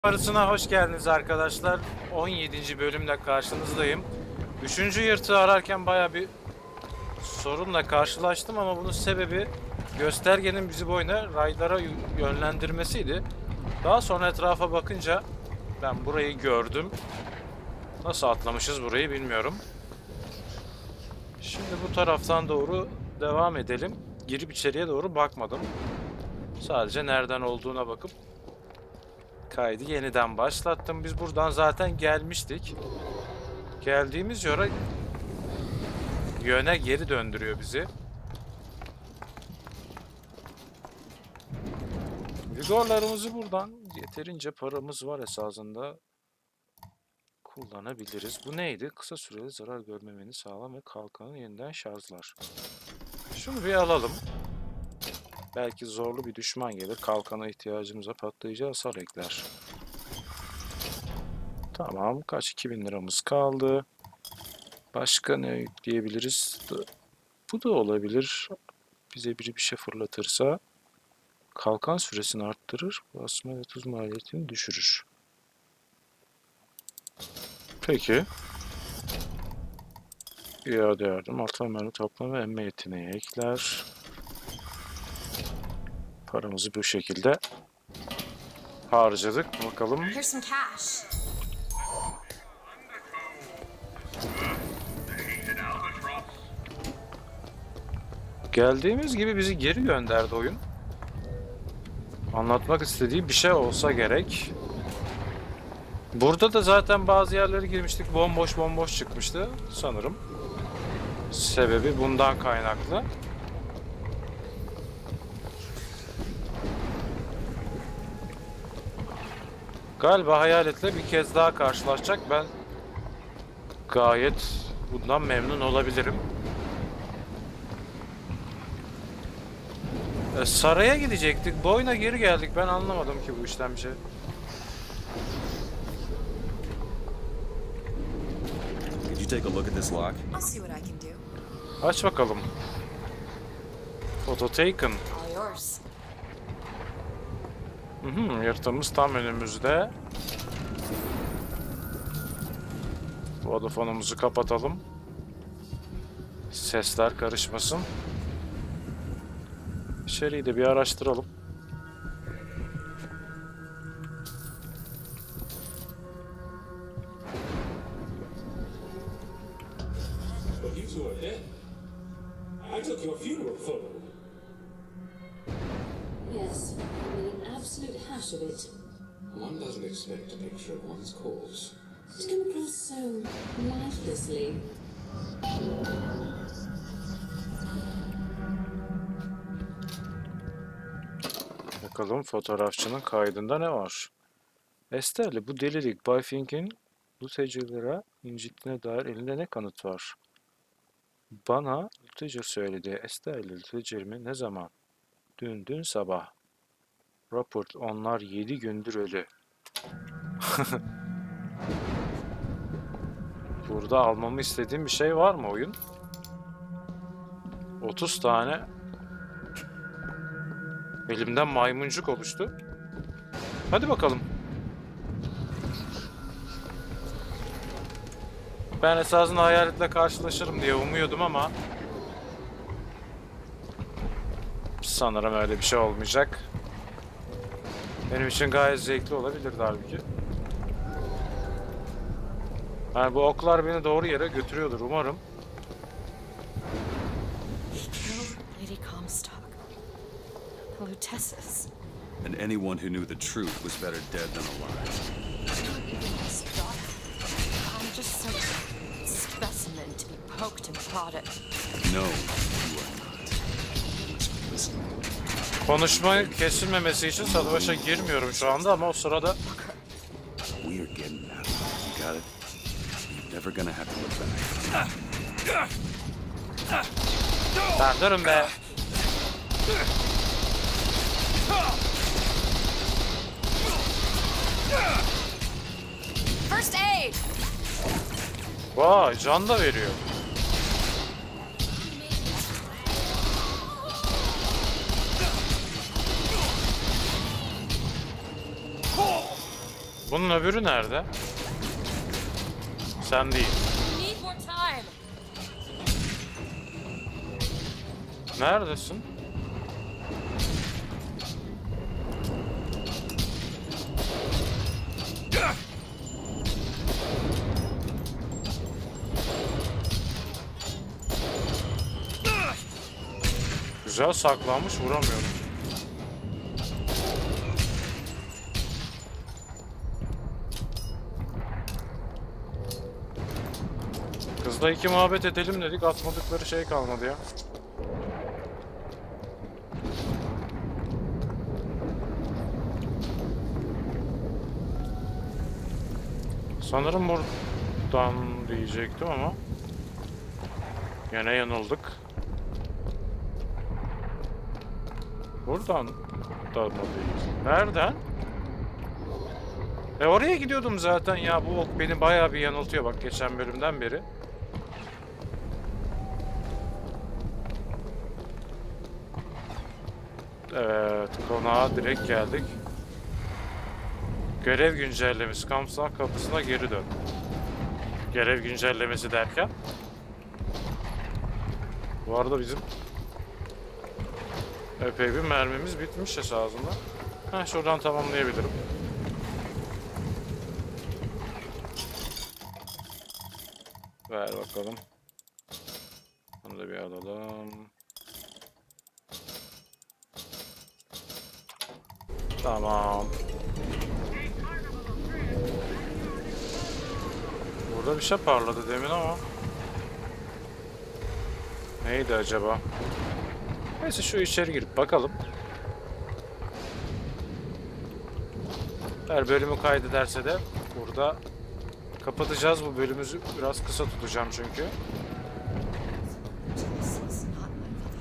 Arasına hoş geldiniz arkadaşlar. 17. bölümle karşınızdayım. 3. yırtığı ararken baya bir sorunla karşılaştım ama bunun sebebi göstergenin bizi bu oyuna raylara yönlendirmesiydi. Daha sonra etrafa bakınca ben burayı gördüm. Nasıl atlamışız burayı bilmiyorum. Şimdi bu taraftan doğru devam edelim. Girip içeriye doğru bakmadım. Sadece nereden olduğuna bakıp kaydı yeniden başlattım. Biz buradan zaten gelmiştik. Geldiğimiz yöne geri döndürüyor bizi. Vigorlarımızı buradan yeterince paramız var esasında kullanabiliriz. Bu neydi? Kısa süreli zarar görmemeni sağlam ve kalkanı yeniden şarjlar. Şunu bir alalım. Belki zorlu bir düşman gelir. Kalkana ihtiyacımıza patlayıcı hasar ekler. Tamam. Kaç? 2000 liramız kaldı. Başka ne yükleyebiliriz? Bu da olabilir. Bize biri bir şey fırlatırsa. Kalkan süresini arttırır. Basma ve tuz maliyetini düşürür. Peki. İade yardım. Atlama mermi toplama ve emme yeteneği ekler. Paramızı bu şekilde harcadık. Bakalım. Geldiğimiz gibi bizi geri gönderdi oyun. Anlatmak istediği bir şey olsa gerek. Burada da zaten bazı yerlere girmiştik. Bomboş çıkmıştı sanırım. Sebebi bundan kaynaklı. Galiba hayaletle bir kez daha karşılaşacak. Ben gayet bundan memnun olabilirim. Saraya gidecektik. Bu oyuna geri geldik. Ben anlamadım ki bu işten bir şey. Could you take a look at this lock? I'll see what I can do. Aç bakalım. Photo taken. All yours. Yırtığımız tam önümüzde. Vodafone'umuzu kapatalım. Sesler karışmasın. İçeriği de bir araştıralım. You two are dead. I took your funeral photo. Yes, I made an absolute hash of it. One doesn't expect a picture of one's corpse. It came across so lifelessly. Bakalım fotoğrafçının kaydında ne var? Estelle, bu delilik Bay Fink'in bu tecrübelere incittiğine dair elinde ne kanıt var? Bana Luther söyledi. Estelle, Luther mi? Ne zaman? Dün sabah. Raport, onlar 7 gündür ölü. Burada almamı istediğim bir şey var mı oyun? 30 tane elimden maymuncuk oluştu. Hadi bakalım. Ben esasında hayaletle karşılaşırım diye umuyordum ama sanırım öyle bir şey olmayacak. Benim için gayet zevkli olabilirdi halbuki. Yani bu oklar beni doğru yere götürüyordur umarım. Lady Comstock. The Lutesses. And anyone who knew the truth was better dead than alive. Stop. I'm just some specimen to be poked and prodded. No, you are not. Listen. Konuşma kesilmemesi için savaşa girmiyorum şu anda ama o sırada We are getting out. You got it? You're never gonna have to look back. sen durun be. First aid! Vay, can da veriyor. Bunun öbürü nerede? Sen değil. We need more time. Neredesin? Güzel saklanmış, vuramıyorum. Kızla iki muhabbet edelim dedik, atmadıkları şey kalmadı ya. Sanırım buradan diyecektim ama yine yanıldık. Buradan da mı değil? Nereden? Oraya gidiyordum zaten ya. Bu ok beni bayağı bir yanıltıyor bak geçen bölümden beri. Evet, konağa direkt geldik. Görev güncellemesi. Kampsal kapısına geri dön. Görev güncellemesi derken. Bu arada bizim epey bir mermimiz bitmiş esasında. Heh, şuradan tamamlayabilirim. Ver bakalım. Bunu da bir alalım. Tamam. Burada bir şey parladı demin ama. Neydi acaba? Neyse şu içeri girip bakalım. Her bölümü kaydederse de burada kapatacağız bu bölümümüzü. Biraz kısa tutacağım çünkü. He's not my mother.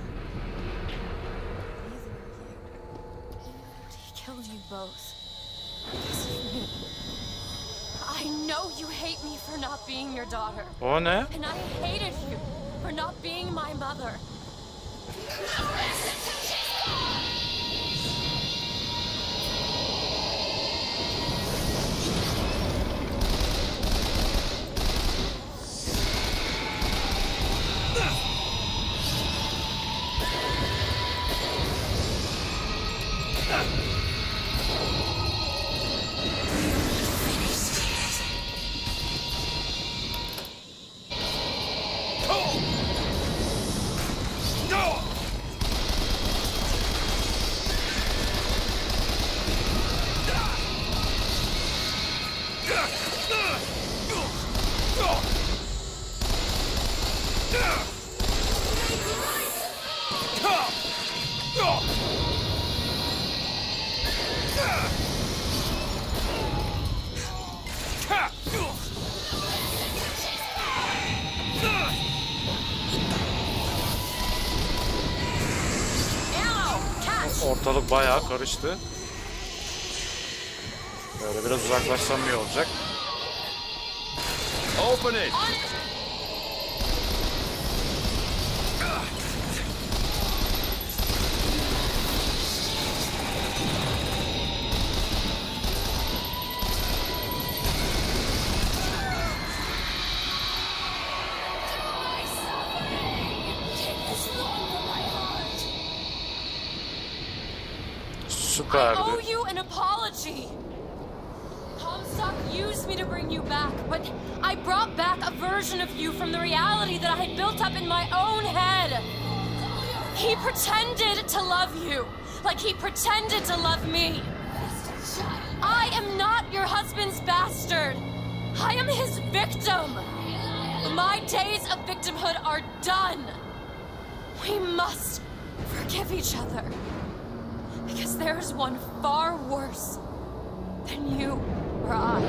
Neither are you. He killed you both. Because of me. I know you hate me for not being your daughter. O ne? And I hated you for not being my mother. Ortalık bayağı karıştı. Böyle biraz uzaklaşsam iyi olacak. Open it! I owe Süperdi. you an apology. Comstock used me to bring you back, but I brought back a version of you from the reality that I had built up in my own head. He pretended to love you, like he pretended to love me. I am not your husband's bastard. I am his victim. My days of victimhood are done. We must forgive each other. Because there's one far worse than you or I.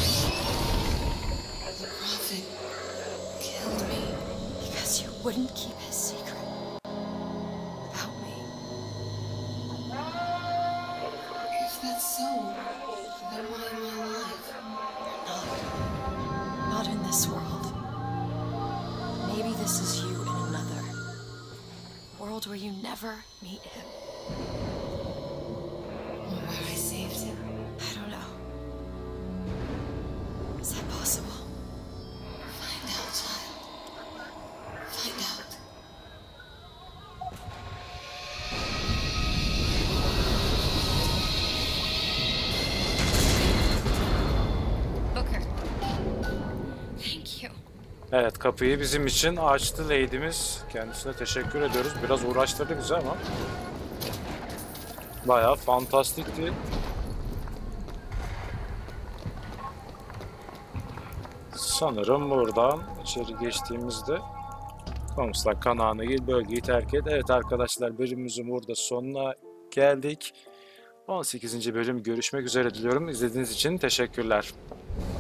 The Prophet killed me. Because you wouldn't keep his secret about me. If that's so, then why am I alive? Not in this world. Maybe this is you in another world where you never meet him. Where I saved him. I don't know. Is that possible? Find out, child. Find out. Booker. Thank you. Evet, kapıyı bizim için açtı Lady'miz. Kendisine teşekkür ediyoruz. Biraz uğraştırdı bizi ama bayağı fantastikti. Sanırım buradan içeri geçtiğimizde Comstock Kanağı'nı bölgeyi terk et. Evet arkadaşlar, bölümümüzün burada sonuna geldik. 18. bölüm görüşmek üzere diliyorum. İzlediğiniz için teşekkürler.